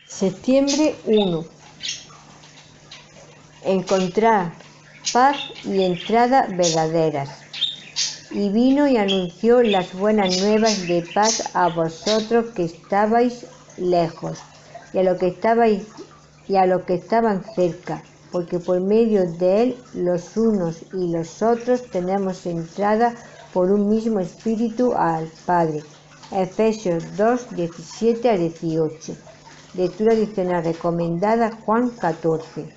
Septiembre 1. Encontrar paz y entrada verdaderas. Y vino y anunció las buenas nuevas de paz a vosotros que estabais lejos, y a los que estaban cerca, porque por medio de él los unos y los otros tenemos entrada por un mismo espíritu al Padre. Efesios 2, 17 a 18. Lectura adicional recomendada Juan 14.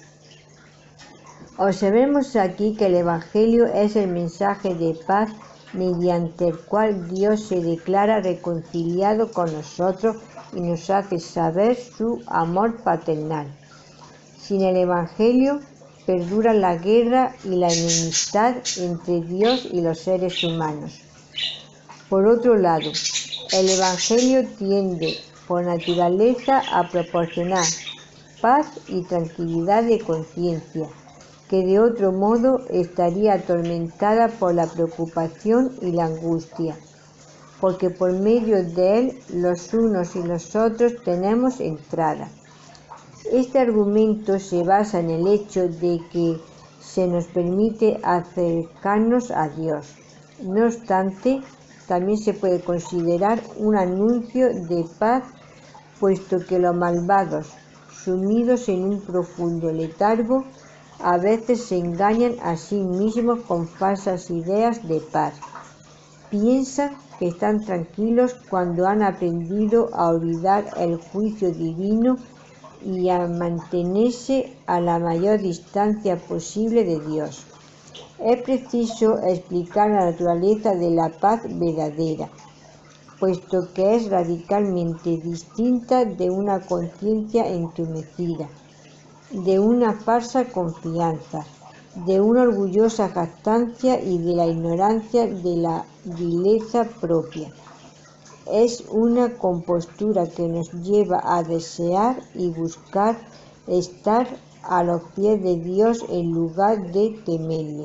Observemos aquí que el Evangelio es el mensaje de paz mediante el cual Dios se declara reconciliado con nosotros y nos hace saber su amor paternal. Sin el Evangelio perdura la guerra y la enemistad entre Dios y los seres humanos. Por otro lado, el Evangelio tiende por naturaleza a proporcionar paz y tranquilidad de conciencia, que de otro modo estaría atormentada por la preocupación y la angustia, porque por medio de él los unos y los otros tenemos entrada. Este argumento se basa en el hecho de que se nos permite acercarnos a Dios. No obstante, también se puede considerar un anuncio de paz, puesto que los malvados, sumidos en un profundo letargo, a veces se engañan a sí mismos con falsas ideas de paz. Piensan que están tranquilos cuando han aprendido a olvidar el juicio divino y a mantenerse a la mayor distancia posible de Dios. Es preciso explicar la naturaleza de la paz verdadera, puesto que es radicalmente distinta de una conciencia entumecida, de una falsa confianza, de una orgullosa jactancia y de la ignorancia de la vileza propia. Es una compostura que nos lleva a desear y buscar estar a los pies de Dios en lugar de temerle.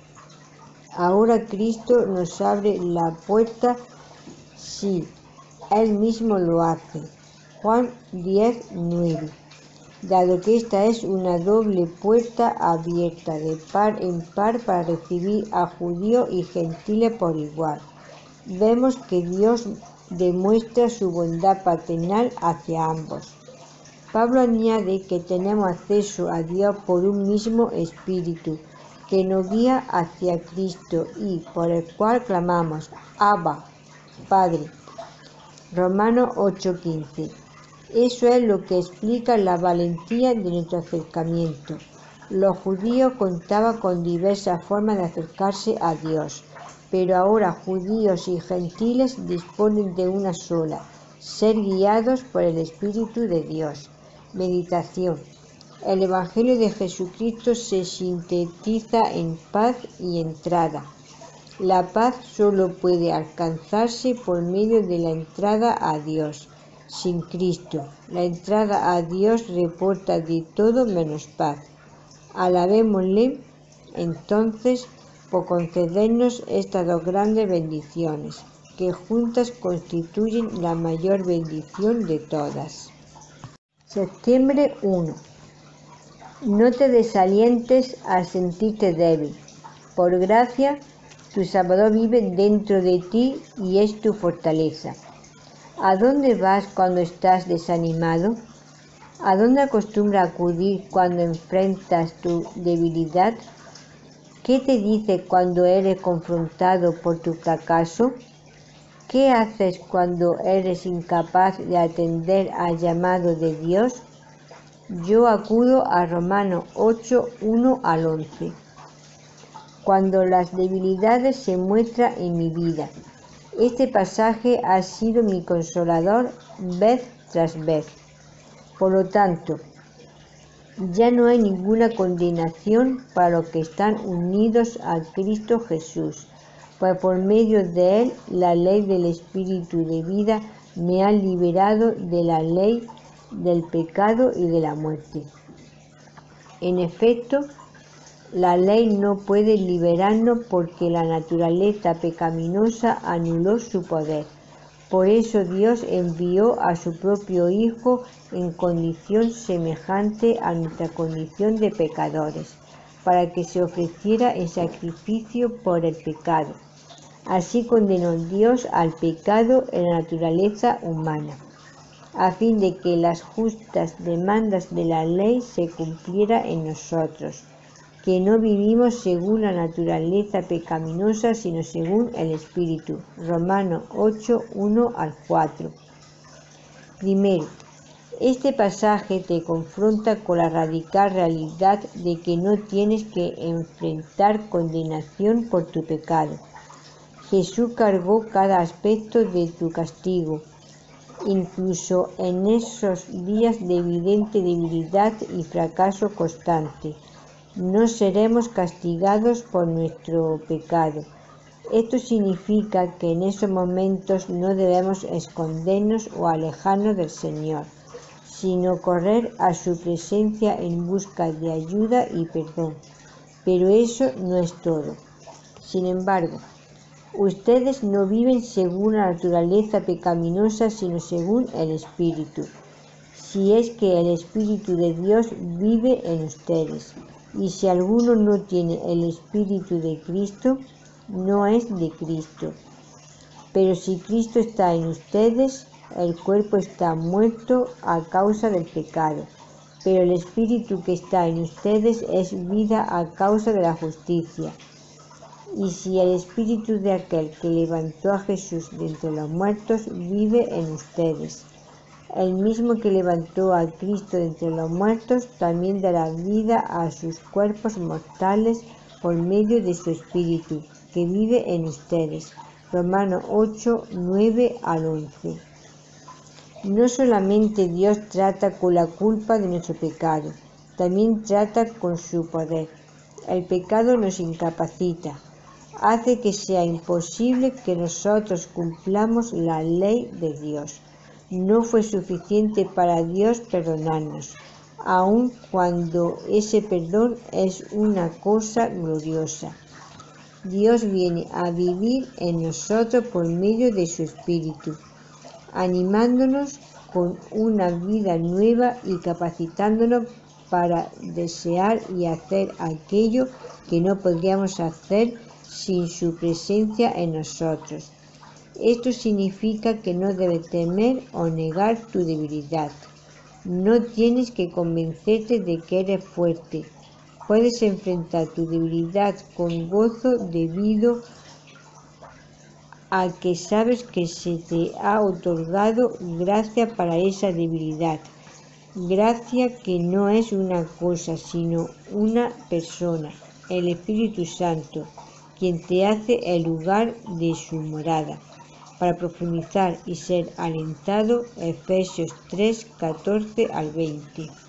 Ahora Cristo nos abre la puerta, sí, Él mismo lo hace. Juan 10, 9. Dado que esta es una doble puerta abierta de par en par para recibir a judíos y gentiles por igual, vemos que Dios demuestra su bondad paternal hacia ambos. Pablo añade que tenemos acceso a Dios por un mismo espíritu que nos guía hacia Cristo y por el cual clamamos, Abba, Padre. Romanos 8:15. Eso es lo que explica la valentía de nuestro acercamiento. Los judíos contaban con diversas formas de acercarse a Dios, pero ahora judíos y gentiles disponen de una sola, ser guiados por el Espíritu de Dios. Meditación. El Evangelio de Jesucristo se sintetiza en paz y entrada. La paz solo puede alcanzarse por medio de la entrada a Dios. Sin Cristo, la entrada a Dios reporta de todo menos paz. Alabémosle, entonces, por concedernos estas dos grandes bendiciones, que juntas constituyen la mayor bendición de todas. Septiembre 1. No te desalientes al sentirte débil. Por gracia, tu Salvador vive dentro de ti y es tu fortaleza. ¿A dónde vas cuando estás desanimado? ¿A dónde acostumbras acudir cuando enfrentas tu debilidad? ¿Qué te dice cuando eres confrontado por tu fracaso? ¿Qué haces cuando eres incapaz de atender al llamado de Dios? Yo acudo a Romanos 8, 1 al 11. Cuando las debilidades se muestran en mi vida. Este pasaje ha sido mi consolador vez tras vez. Por lo tanto, ya no hay ninguna condenación para los que están unidos a Cristo Jesús, pues por medio de él la ley del Espíritu de vida me ha liberado de la ley del pecado y de la muerte. En efecto, la ley no puede liberarnos porque la naturaleza pecaminosa anuló su poder. Por eso Dios envió a su propio Hijo en condición semejante a nuestra condición de pecadores, para que se ofreciera en sacrificio por el pecado. Así condenó Dios al pecado en la naturaleza humana, a fin de que las justas demandas de la ley se cumpliera en nosotros, que no vivimos según la naturaleza pecaminosa, sino según el Espíritu. Romanos 8, 1 al 4. Primero, este pasaje te confronta con la radical realidad de que no tienes que enfrentar condenación por tu pecado. Jesús cargó cada aspecto de tu castigo, incluso en esos días de evidente debilidad y fracaso constante. No seremos castigados por nuestro pecado. Esto significa que en esos momentos no debemos escondernos o alejarnos del Señor, sino correr a su presencia en busca de ayuda y perdón. Pero eso no es todo. Sin embargo, ustedes no viven según la naturaleza pecaminosa, sino según el Espíritu, si es que el Espíritu de Dios vive en ustedes. Y si alguno no tiene el Espíritu de Cristo, no es de Cristo. Pero si Cristo está en ustedes, el cuerpo está muerto a causa del pecado, pero el Espíritu que está en ustedes es vida a causa de la justicia. Y si el Espíritu de aquel que levantó a Jesús de entre los muertos vive en ustedes, el mismo que levantó a Cristo de entre los muertos también dará vida a sus cuerpos mortales por medio de su Espíritu, que vive en ustedes. Romanos 8, 9 al 11. No solamente Dios trata con la culpa de nuestro pecado, también trata con su poder. El pecado nos incapacita, hace que sea imposible que nosotros cumplamos la ley de Dios. No fue suficiente para Dios perdonarnos, aun cuando ese perdón es una cosa gloriosa. Dios viene a vivir en nosotros por medio de su Espíritu, animándonos con una vida nueva y capacitándonos para desear y hacer aquello que no podríamos hacer sin su presencia en nosotros. Esto significa que no debes temer o negar tu debilidad. No tienes que convencerte de que eres fuerte. Puedes enfrentar tu debilidad con gozo debido a que sabes que se te ha otorgado gracia para esa debilidad. Gracia que no es una cosa, sino una persona, el Espíritu Santo, quien te hace el lugar de su morada. Para profundizar y ser alentado, Efesios 3, 14 al 20.